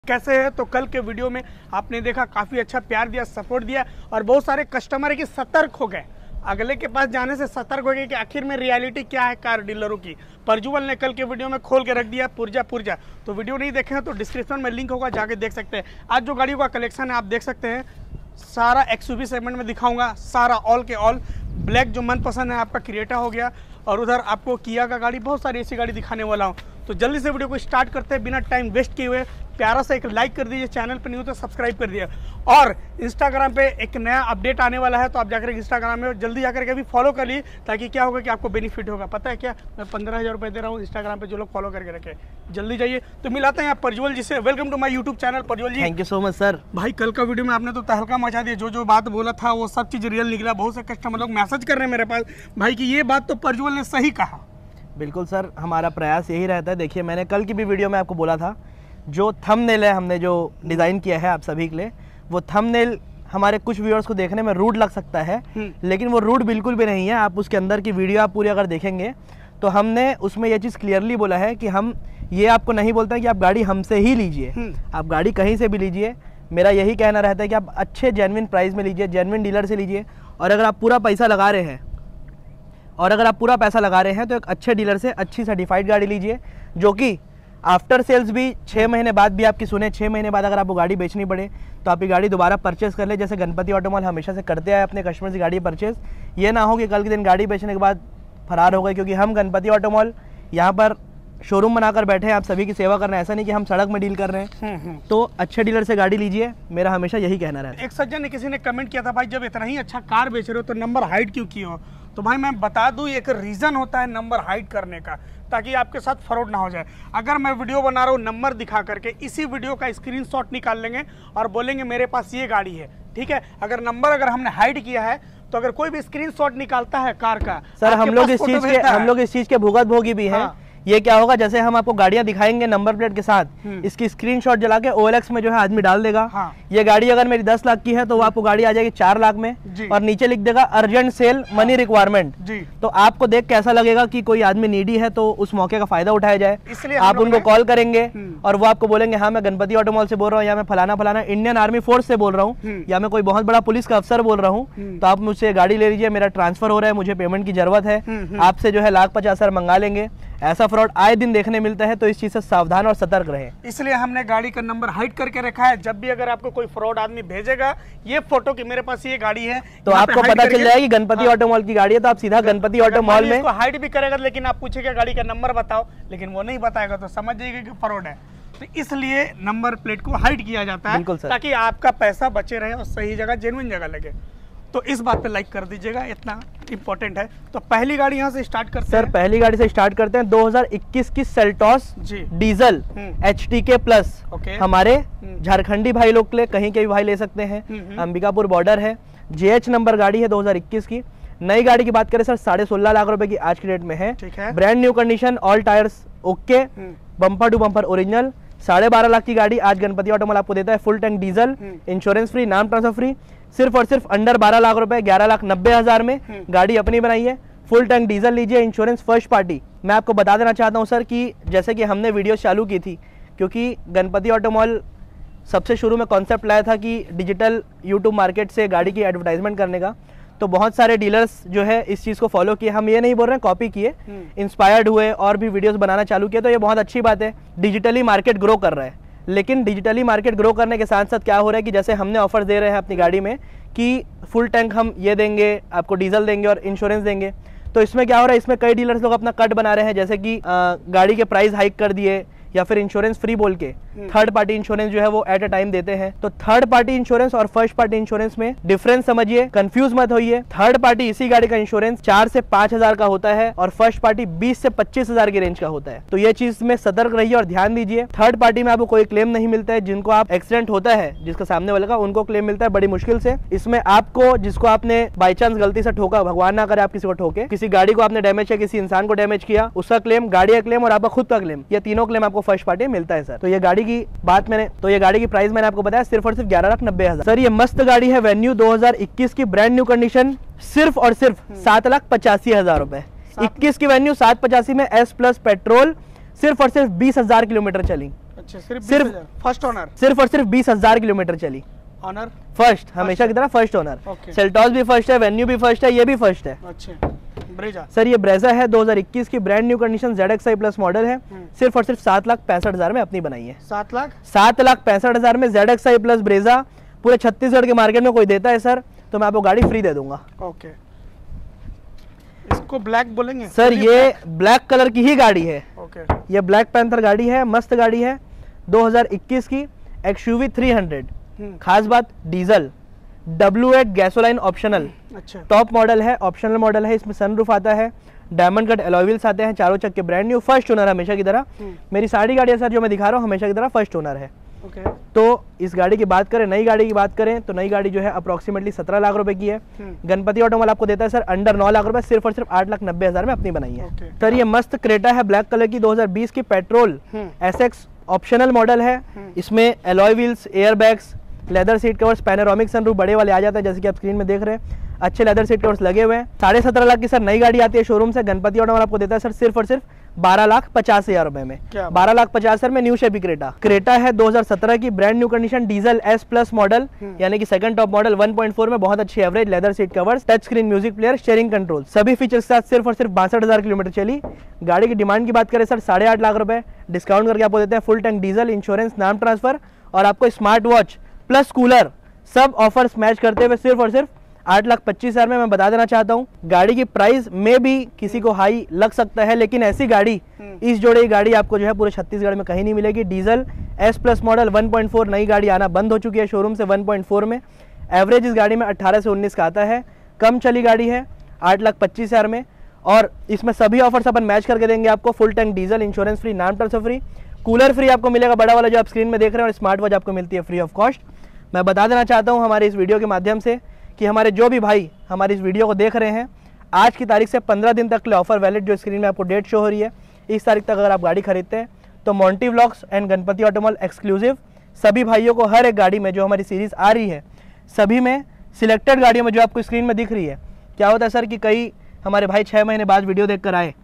कैसे है। तो कल के वीडियो में आपने देखा काफ़ी अच्छा प्यार दिया, सपोर्ट दिया और बहुत सारे कस्टमर की सतर्क हो गए, अगले के पास जाने से सतर्क हो गए कि आखिर में रियलिटी क्या है कार डीलरों की। प्रज्वल ने कल के वीडियो में खोल के रख दिया पुर्जा। तो वीडियो नहीं देखे हैं तो डिस्क्रिप्शन में लिंक होगा, जाके देख सकते हैं। आज जो गाड़ियों का कलेक्शन है आप देख सकते हैं, सारा एक्सयूवी सेगमेंट में दिखाऊंगा, सारा ऑल के ऑल। ब्लैक जो मनपसंद है आपका क्रिएटा हो गया, और उधर आपको किया का गाड़ी, बहुत सारी ऐसी गाड़ी दिखाने वाला हूँ। तो जल्दी से वीडियो को स्टार्ट करते हैं बिना टाइम वेस्ट किए हुए। प्यारा सा एक लाइक कर दीजिए, चैनल पर नहीं हो तो सब्सक्राइब कर दिए। और इंस्टाग्राम पे एक नया अपडेट आने वाला है, तो आप जाकर इंस्टाग्राम में जल्दी जाकर के अभी फॉलो कर लीजिए, ताकि क्या होगा कि आपको बेनिफिट होगा। पता है क्या, मैं 15,000 रुपये दे रहा हूँ इंस्टाग्राम पे, जो लोग फॉलो करके रखे, जल्दी जाइए। तो मिलाते हैं आप प्रज्वल जी से। Welcome to my YouTube channel Prajwal ji. Thank you so much sir. भाई कल का वीडियो में आपने तो तहलका मचा दिया, जो बात बोला था वो सब चीज़ रियल निकला। बहुत से कस्टमर लोग मैसेज कर रहे हैं मेरे पास, भाई कि ये बात तो प्रज्वल ने सही कहा। बिल्कुल सर, हमारा प्रयास यही रहता है। देखिए, मैंने कल की भी वीडियो में आपको बोला था, जो थंबनेल है हमने जो डिज़ाइन किया है आप सभी के लिए, वो थंबनेल हमारे कुछ व्यूअर्स को देखने में रूड लग सकता है, लेकिन वो रूड बिल्कुल भी नहीं है। आप उसके अंदर की वीडियो आप पूरी अगर देखेंगे तो हमने उसमें ये चीज़ क्लियरली बोला है कि हम ये आपको नहीं बोलते हैं कि आप गाड़ी हमसे ही लीजिए, आप गाड़ी कहीं से भी लीजिए। मेरा यही कहना रहता है कि आप अच्छे जेन्युइन प्राइस में लीजिए, जेन्युइन डीलर से लीजिए। और अगर आप पूरा पैसा लगा रहे हैं तो एक अच्छे डीलर से अच्छी सर्टिफाइड गाड़ी लीजिए, जो कि आफ्टर सेल्स भी 6 महीने बाद भी आपकी सुने। 6 महीने बाद अगर आपको गाड़ी बेचनी पड़े तो आप ये गाड़ी दोबारा परचेस कर ले, जैसे गणपति ऑटोमॉल हमेशा से करते आए अपने कस्टमर से गाड़ी परचेस। ये ना हो कि कल के दिन गाड़ी बेचने के बाद फरार हो गए, क्योंकि हम गणपति ऑटोमॉल यहाँ पर शोरूम बनाकर बैठे हैं आप सभी की सेवा करना। ऐसा नहीं कि हम सड़क में डील कर रहे हैं। तो अच्छे डीलर से गाड़ी लीजिए, मेरा हमेशा यही कहना रहता है। एक सज्जन ने किसी ने कमेंट किया था, भाई जब इतना ही अच्छा कार बेच रहे हो तो नंबर हाइड क्यों किए हो। तो भाई मैं बता दूं, एक रीज़न होता है नंबर हाइड करने का, ताकि आपके साथ फ्रॉड ना हो जाए। अगर मैं वीडियो बना रहा हूँ नंबर दिखा करके, इसी वीडियो का स्क्रीनशॉट निकाल लेंगे और बोलेंगे मेरे पास ये गाड़ी है, ठीक है। अगर नंबर अगर हमने हाइड किया है तो अगर कोई भी स्क्रीनशॉट निकालता है कार का, सर हम लोग इस चीज के भुगत भोगी भी हैं। ये क्या होगा, जैसे हम आपको गाड़ियां दिखाएंगे नंबर प्लेट के साथ, इसकी स्क्रीनशॉट जला के OLX में जो है आदमी डाल देगा। ये गाड़ी अगर मेरी 10 लाख की है तो वो आपको गाड़ी आ जाएगी 4 लाख में, और नीचे लिख देगा अर्जेंट सेल मनी रिक्वायरमेंट। तो आपको देख कैसा लगेगा कि कोई आदमी नीडी है, तो उस मौके का फायदा उठाया जाए। इसलिए आप उनको कॉल करेंगे और वो आपको बोलेंगे हाँ मैं गणपति ऑटोमॉल से बोल रहा हूँ, या मैं फलाना इंडियन आर्मी फोर्स से बोल रहा हूँ, या मैं कोई बहुत बड़ा पुलिस का अफसर बोल रहा हूँ, तो आप मुझसे गाड़ी ले लीजिए, मेरा ट्रांसफर हो रहा है, मुझे पेमेंट की जरूरत है, आपसे जो है 1,50,000 मंगा लेंगे। ऐसा फ्रॉड आए दिन देखने मिलता है, तो इस चीज से सावधान और सतर्क रहें। इसलिए हमने गाड़ी का नंबर हाइड करके रखा है। जब भी अगर आपको कोई फ्रॉड आदमी भेजेगा ये फोटो कि मेरे पास ये गाड़ी है, तो आपको पता चल जाएगी गणपति ऑटोमॉल की गाड़ी है, तो आप सीधा गणपति ऑटोमॉल में हाइड भी करेगा, लेकिन आप पूछेगा गाड़ी का नंबर बताओ, लेकिन वो नहीं बताएगा, तो समझ जाइएगा कि फ्रॉड है। तो इसलिए नंबर प्लेट को हाइड किया जाता है, ताकि आपका पैसा बचे रहे और सही जगह, जेन्युइन जगह लगे। तो इस बात पे लाइक कर दीजिएगा, इतना इंपॉर्टेंट है। तो पहली गाड़ी यहाँ से स्टार्ट करते हैं। सर पहली गाड़ी से स्टार्ट करते हैं। 2021 की सेल्टॉस डीजल HTK प्लस, हमारे झारखंडी भाई लोग के लिए, कहीं के भी भाई ले सकते हैं। अंबिकापुर बॉर्डर है, JH नंबर गाड़ी है 2021 की। नई गाड़ी की बात करें सर, 16.5 लाख रुपए की आज की डेट में है। Brand new condition, all tyres okay, bumper to bumper original. 12.5 lakh की गाड़ी आज गणपति ऑटोमॉल आपको देता है, full tank diesel, insurance free, नाम ट्रांसफर फ्री, सिर्फ और सिर्फ अंडर 12 लाख रुपए, 11,90,000 में गाड़ी अपनी बनाई है। फुल टैंक डीजल लीजिए, इंश्योरेंस फर्स्ट पार्टी। मैं आपको बता देना चाहता हूं सर कि जैसे कि हमने वीडियो चालू की थी, क्योंकि गणपति ऑटोमॉल सबसे शुरू में कॉन्सेप्ट लाया था कि डिजिटल यूट्यूब मार्केट से गाड़ी की एडवर्टाइजमेंट करने का, तो बहुत सारे डीलर्स जो है इस चीज़ को फॉलो किए। हम ये नहीं बोल रहे हैं कॉपी किए, इंस्पायर्ड हुए और भी वीडियोस बनाना चालू किए, तो ये बहुत अच्छी बात है। डिजिटली मार्केट ग्रो कर रहा है, लेकिन डिजिटली मार्केट ग्रो करने के साथ साथ क्या हो रहा है कि जैसे हमने ऑफर दे रहे हैं अपनी गाड़ी में कि फुल टैंक हम ये देंगे, आपको डीजल देंगे और इंश्योरेंस देंगे, तो इसमें क्या हो रहा है, इसमें कई डीलर्स लोग अपना कट बना रहे हैं, जैसे कि गाड़ी के प्राइस हाइक कर दिए, या फिर इंश्योरेंस फ्री बोल के थर्ड पार्टी इंश्योरेंस जो है वो एट अ टाइम देते हैं। तो थर्ड पार्टी इंश्योरेंस और फर्स्ट पार्टी इंश्योरेंस में डिफरेंस समझिए, कंफ्यूज मत होइए। थर्ड पार्टी इसी गाड़ी का इंश्योरेंस 4 से 5,000 का होता है, और फर्स्ट पार्टी 20 से 25,000 की रेंज का होता है। तो ये चीज में सतर्क रहिए और ध्यान दीजिए। थर्ड पार्टी में आपको कोई क्लेम नहीं मिलता है। जिनको आप एक्सीडेंट होता है जिसका सामने वाले का, उनको क्लेम मिलता है बड़ी मुश्किल से। इसमें आपको, जिसको आपने बाई चांस गलती से ठोका, भगवान ना करे आप किसी को ठोके, किसी गाड़ी को आपने डैमेज किया, किसी इंसान को डैमेज किया, उसका क्लेम, गाड़ी का क्लेम और आपका खुद का क्लेम, ये तीनों क्लेम आपको फर्स्ट पार्टी में मिलता है सर। तो ये गाड़ी की बात ये गाड़ी की प्राइस मैंने आपको बताया सिर्फ और सिर्फ 11,90,000। सर ये मस्त गाड़ी है, वेन्यू 2021 की, ब्रांड न्यू कंडीशन, सिर्फ और सिर्फ 7,85,000 रुपए। 21 की वेन्यू 785 में S+ पेट्रोल, सिर्फ और सिर्फ 20,000 किलोमीटर चली। अच्छा, सिर्फ फर्स्ट ओनर, सिर्फ और सिर्फ 20,000 किलोमीटर चली। ऑनर फर्स्ट, हमेशा की तरह फर्स्ट ओनर। सेल्टॉस भी फर्स्ट है, वेन्यू भी फर्स्ट है, ये भी फर्स्ट है। अच्छा, ब्रेजा सर ये ब्रेजा है 2021 की brand new condition ZXi plus model है। सिर्फ और सिर्फ 7,65,000 में अपनी बनाई है। 7,65,000 में ZXi प्लस ब्रेजा पूरे छत्तीसगढ़ के मार्केट में कोई देता है सर तो मैं आपको गाड़ी फ्री दे दूंगा। ओके, इसको ब्लैक बोलेंगे सर, ये ब्लैक कलर की ही गाड़ी है। ओके, ये ब्लैक पैंथर गाड़ी है, मस्त गाड़ी है 2021 की XUV 300। खास बात डीजल, W8 गैसोलाइन ऑप्शनल। अच्छा, टॉप मॉडल है, ऑप्शनल मॉडल है, इसमें सनरूफ आता है, डायमंड कट अलॉय व्हील्स आते हैं, चारों चक्के ब्रांड न्यू, फर्स्ट ओनर हमेशा की तरह। मेरी सारी गाड़ियां सर जो मैं दिखा रहा हूँ हमेशा की तरह फर्स्ट ओनर है। ओके, तो इस गाड़ी की बात करें, नई गाड़ी की बात करें तो नई गाड़ी जो है अप्रोक्सीमेटली 17 लाख रुपए की है। गणपति ऑटोमोबाइल आपको देता है सर अंडर 9 लाख रुपए, सिर्फ और सिर्फ 8,90,000 में अपनी बनाई है। सर ये मस्त क्रेटा है ब्लैक कलर की 2020 की पेट्रोल SX ऑप्शनल मॉडल है। इसमें alloy wheels, air bags, leather seat covers, panoramic sunroof बड़े वाले आ जाते हैं जैसे कि आप स्क्रीन में देख रहे हैं। अच्छे लेदर सीट कवर्स लगे हुए हैं। 17.5 लाख की सर नई गाड़ी आती है शोरूम से। गणपति ऑटोमोबाइल आपको देता है सर सिर्फ और सिर्फ 12,50,000 रुपए में। 12,50,000 में न्यू शेपी क्रेटा है 2017 की brand new condition diesel S plus model, यानी कि सेकंड टॉप मॉडल 1.4 में, बहुत अच्छी average, leather seat covers, touch screen music player, steering control, सभी फीचर्स के साथ सिर्फ और सिर्फ 62,000 किलोमीटर चली। गाड़ी की डिमांड की बात करें सर 8.5 लाख रुपए, डिस्काउंट करके आपको देते हैं फुल टैंक डीजल, इंश्योरेंस, नाम ट्रांसफर और आपको स्मार्ट वॉच प्लस कूलर, सब ऑफर्स मैच करते हुए सिर्फ और सिर्फ 8,25,000 में मैं बता देना चाहता हूँ। गाड़ी की प्राइस में भी किसी को हाई लग सकता है, लेकिन ऐसी गाड़ी, इस जोड़े की गाड़ी आपको जो है पूरे छत्तीसगढ़ में कहीं नहीं मिलेगी। डीजल S प्लस मॉडल 1.4 नई गाड़ी आना बंद हो चुकी है शोरूम से 1.4 में। एवरेज इस गाड़ी में 18 से 19 का आता है। कम चली गाड़ी है 8,25,000 में, और इसमें सभी ऑफर्स अपन मैच करके देंगे आपको। Full tank diesel, insurance free, नाम ट्रांसफर फ्री, कूलर फ्री आपको मिलेगा बड़ा वाला जो आप स्क्रीन में देख रहे हैं, और स्मार्ट वॉच आपको मिलती है फ्री ऑफ कॉस्ट। मैं बता देना चाहता हूँ हमारे इस वीडियो के माध्यम से कि हमारे जो भी भाई हमारी इस वीडियो को देख रहे हैं, आज की तारीख से 15 दिन तक के लिए ऑफर वैलिड, जो स्क्रीन में आपको डेट शो हो रही है, इस तारीख तक अगर आप गाड़ी खरीदते हैं तो Monty vlogs and Ganpati automobile exclusive सभी भाइयों को हर एक गाड़ी में जो हमारी सीरीज आ रही है, सभी में सिलेक्टेड गाड़ियों में जो आपको स्क्रीन में दिख रही है। क्या होता है सर कि कई हमारे भाई 6 महीने बाद वीडियो देख कर आए,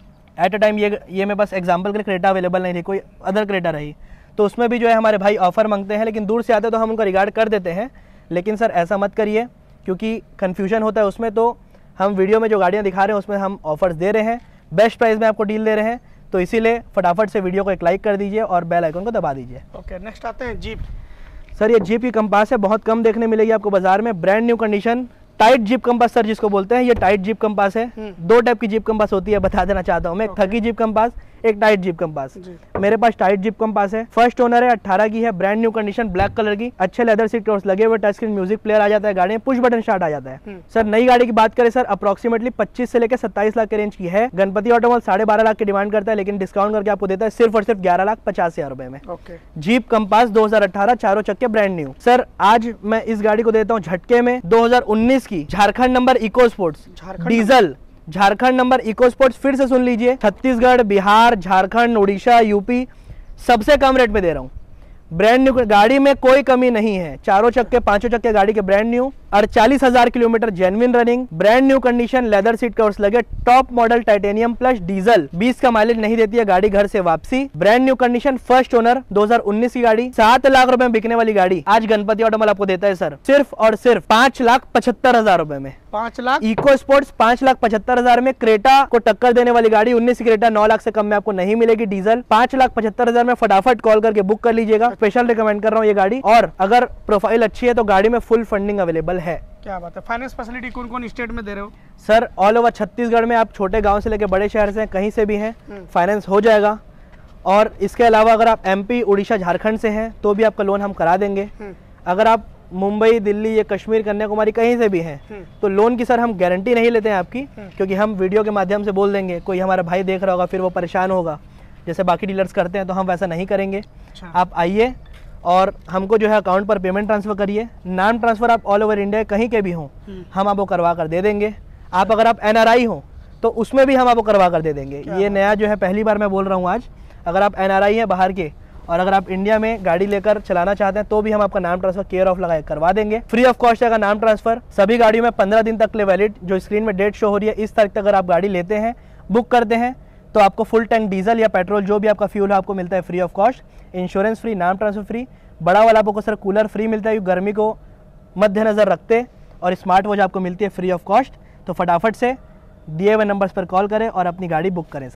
एट अ टाइम ये मैं बस एग्जाम्पल के लिए क्रेटा अवेलेबल नहीं थी, कोई अदर क्रेटा रही, तो उसमें भी जो है हमारे भाई ऑफर मांगते हैं, लेकिन दूर से आते तो हम उनको रिगार्ड कर देते हैं। लेकिन सर ऐसा मत करिए, क्योंकि कन्फ्यूजन होता है उसमें। तो हम वीडियो में जो गाड़ियाँ दिखा रहे हैं उसमें हम ऑफर्स दे रहे हैं, बेस्ट प्राइस में आपको डील दे रहे हैं, तो इसीलिए फटाफट से वीडियो को एक लाइक कर दीजिए और बेल आइकन को दबा दीजिए। ओके, नेक्स्ट आते हैं जीप। सर ये जीप की कंपास है, बहुत कम देखने मिलेगी आपको बाजार में। Brand new condition tight Jeep Compass sir जिसको बोलते हैं, ये टाइट जीप कंपास है। 2 टाइप की जीप कंपास होती है, बता देना चाहता हूँ मैं, एक थकी जीप कंपास, एक टाइट जीप कंपास। मेरे पास टाइट जीप कंपास है, फर्स्ट ओनर है, 18 की है, brand new condition, black colour की, अच्छे लेदर सीट कवर्स लगे हुए, टच स्क्रीन म्यूजिक प्लेयर आ जाता है गाड़ी में, पुश बटन स्टार्ट आ जाता है। सर नई गाड़ी की बात करें सर अप्रोक्सीमेटली 25 से लेकर 27 लाख के रेंज की है। गणपति ऑटोमोबाइल 12.5 लाख की डिमांड करता है, लेकिन डिस्काउंट करके आपको देता है सिर्फ और सिर्फ 11,50,000 रुपए में। जीप कंपास 2018 चारों चक्के ब्रांड न्यू। सर आज मैं इस गाड़ी को देता हूँ झटके में 2019 की Jharkhand number eco sports diesel, Jharkhand number eco sports, फिर से सुन लीजिए, छत्तीसगढ़, बिहार, झारखंड, उड़ीसा, यूपी सबसे कम रेट में दे रहा हूं। ब्रांड न्यू गाड़ी में कोई कमी नहीं है, चारों चक्के पांचों चक्के गाड़ी के brand new, 48,000 kilometre genuine running, brand new condition, leather seat covers लगे, top model Titanium plus diesel, 20 का माइलेज नहीं देती है गाड़ी घर से वापसी, brand new condition, first owner, 2019 की गाड़ी, 7 लाख रुपए में बिकने वाली गाड़ी आज गणपति ऑटोमोबाइल आपको देता है सर सिर्फ और सिर्फ 5,75,000 रुपए में। 5 लाख इको स्पोर्ट्स 5,75,000 में। क्रेटा को टक्कर देने वाली गाड़ी 19 क्रेटा 9 लाख से कम में आपको नहीं मिलेगी डीजल। 5,75,000 में फटाफट कॉल करके बुक कर लीजिएगा, स्पेशल रिकमेंड कर रहा हूँ ये गाड़ी। और अगर प्रोफाइल अच्छी है तो गाड़ी में फुल फंडिंग अवेलेबल है। क्या बात है, फाइनेंस फैसिलिटी कौन कौन स्टेट में दे रहे हो? सर ऑल ओवर छत्तीसगढ़ में, आप छोटे गांव से लेकर बड़े शहर से कहीं से भी हैं फाइनेंस हो जाएगा। और इसके अलावा अगर आप MP, उड़ीसा, झारखंड से हैं तो भी आपका लोन हम करा देंगे। अगर आप मुंबई, दिल्ली या कश्मीर, कन्याकुमारी कहीं से भी हैं तो लोन की सर हम गारंटी नहीं लेते हैं आपकी, क्योंकि हम वीडियो के माध्यम से बोल देंगे, कोई हमारा भाई देख रहा होगा फिर वो परेशान होगा जैसे बाकी डीलर्स करते हैं, तो हम वैसा नहीं करेंगे। आप आइए और हमको जो है अकाउंट पर पेमेंट ट्रांसफर करिए, नाम ट्रांसफर आप ऑल ओवर इंडिया कहीं के भी हों हम आपको करवा कर दे देंगे। आप अगर आप NRI हो तो उसमें भी हम आपको करवा कर दे देंगे। ये नया जो है पहली बार मैं बोल रहा हूँ आज, अगर आप NRI हैं बाहर के और अगर आप इंडिया में गाड़ी लेकर चलाना चाहते हैं तो भी हम आपका नाम ट्रांसफर केयर ऑफ लगा करवा देंगे, फ्री ऑफ कॉस्ट है नाम ट्रांसफर। सभी गाड़ियों में 15 दिन तक ले वैलिड, जो स्क्रीन में डेट शो हो रही है, इस तारीख तक अगर आप गाड़ी लेते हैं, बुक करते हैं तो आपको फुल टैंक डीजल या पेट्रोल जो भी आपका फ्यूल है आपको मिलता है free of cost, insurance free, नाम ट्रांसफर फ्री। बड़ा वाला आपको सर कूलर फ्री मिलता है, गर्मी को मद्देनजर रखते, और स्मार्ट वॉच आपको मिलती है फ्री ऑफ कॉस्ट। तो फटाफट से दिए हुए नंबर्स पर कॉल करें और अपनी गाड़ी बुक करें।